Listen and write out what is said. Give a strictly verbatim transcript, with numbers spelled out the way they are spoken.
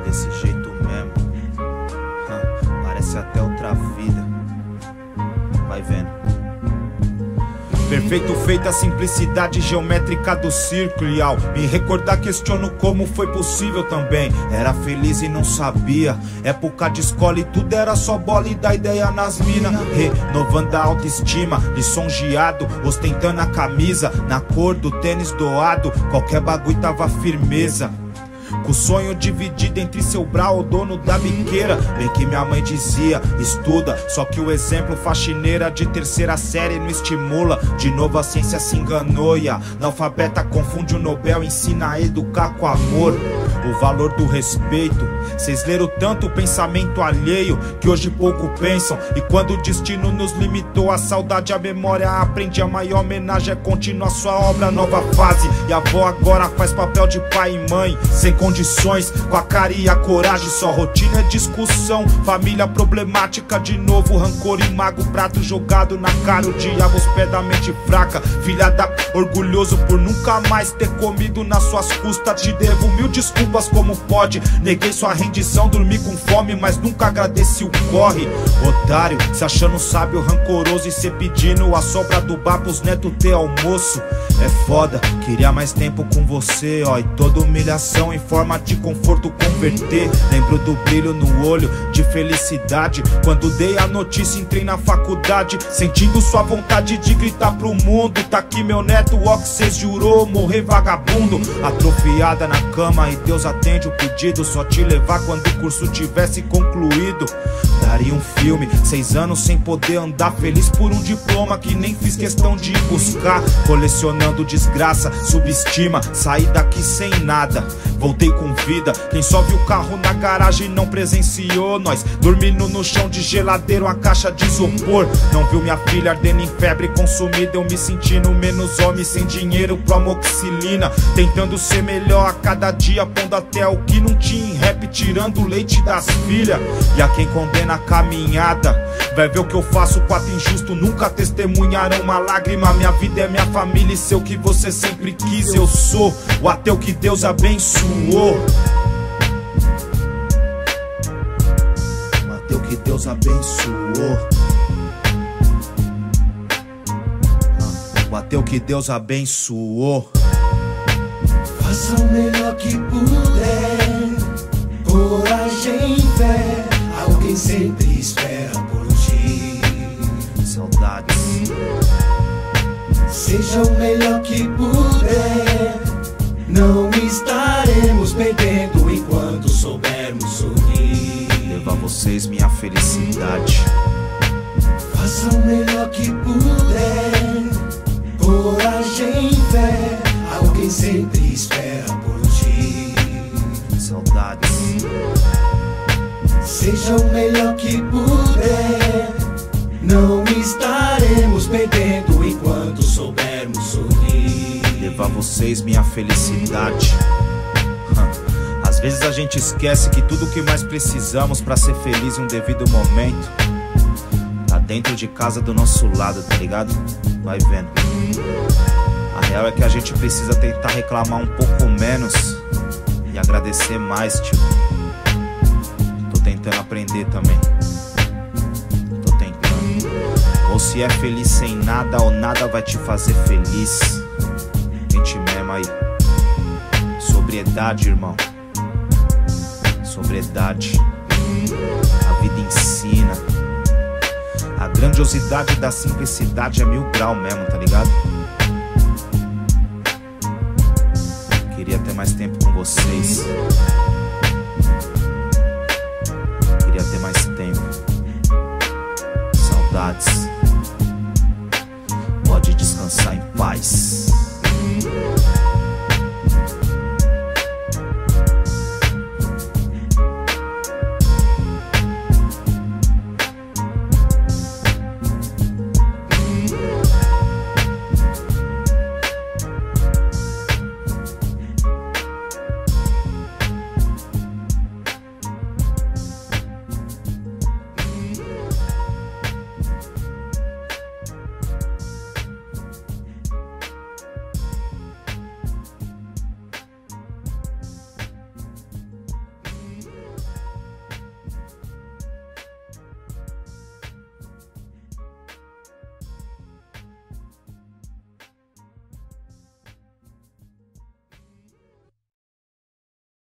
Desse jeito mesmo, hum, parece até outra vida. Vai vendo. Perfeito feito a simplicidade geométrica do círculo. E ao me recordar questiono como foi possível também. Era feliz e não sabia. Época de escola e tudo era só bola e da ideia nas minas. Renovando a autoestima, lisonjeado, ostentando a camisa na cor do tênis doado. Qualquer bagulho tava firmeza. Com o sonho dividido entre seu brau, o dono da biqueira. Bem que minha mãe dizia, estuda. Só que o exemplo faxineira de terceira série não estimula. De novo a ciência se enganou e a analfabeta confunde o Nobel. Ensina a educar com amor, o valor do respeito. Cês leram tanto o pensamento alheio que hoje pouco pensam. E quando o destino nos limitou, a saudade, a memória aprende. A maior homenagem é continuar sua obra, nova fase. E a avó agora faz papel de pai e mãe, sem condições, com a cara e a coragem. Só rotina é discussão, família problemática. De novo rancor e mago, prato jogado na cara. O diabo os pés da mente fraca, filha da... Orgulhoso por nunca mais ter comido nas suas custas. Te devo mil desculpas, como pode? Neguei sua rendição, dormi com fome, mas nunca agradeci o corre. Otário, se achando sábio, rancoroso e cê pedindo a sobra do bar pros netos ter almoço. É foda, queria mais tempo com você, ó. E toda humilhação em forma de conforto converter. Lembro do brilho no olho, de felicidade, quando dei a notícia, entrei na faculdade. Sentindo sua vontade de gritar pro mundo: tá aqui meu neto, ó que cês jurou morrer vagabundo. Atrofiada na cama e Deus atende o pedido. Só te levar quando o curso tivesse concluído. Daria um filme, seis anos sem poder andar, feliz por um diploma que nem fiz questão de ir buscar. Colecionando desgraça, subestima, saí daqui sem nada, voltei com vida. Quem só viu o carro na garagem não presenciou nós dormindo no chão de geladeira, uma caixa de isopor. Não viu minha filha ardendo em febre consumida, eu me sentindo menos homem, sem dinheiro pro amoxicilina. Tentando ser melhor a cada dia, pondo até o que não tinha em rap, tirando o leite das filhas. E a quem condena a caminhada vai ver o que eu faço, quatro injusto nunca testemunharam uma lágrima. Minha vida é minha família e sei o que você sempre quis. Eu sou o ateu que Deus abençoou, o ateu que Deus abençoou, o ateu que Deus abençoou. Faça o melhor que puder, coragem e fé. Alguém sempre espera por ti. Saudades. Seja o melhor que puder, não estaremos perdendo enquanto soubermos sorrir. Levar vocês minha felicidade. Faça o melhor que puder, coragem e fé. Alguém sempre espera por ti. Saudades. Seja o melhor que puder, não estaremos perdendo enquanto soubermos sorrir. Levar vocês minha felicidade. Às vezes a gente esquece que tudo que mais precisamos pra ser feliz em um devido momento tá dentro de casa do nosso lado, tá ligado? Vai vendo. A real é que a gente precisa tentar reclamar um pouco menos e agradecer mais, tio. Tô tentando aprender também. Tô tentando. Ou se é feliz sem nada, ou nada vai te fazer feliz. Gente mesmo aí. Sobriedade, irmão. Sobriedade. A vida ensina. A grandiosidade da simplicidade é mil grau mesmo, tá ligado? Queria ter mais tempo com vocês.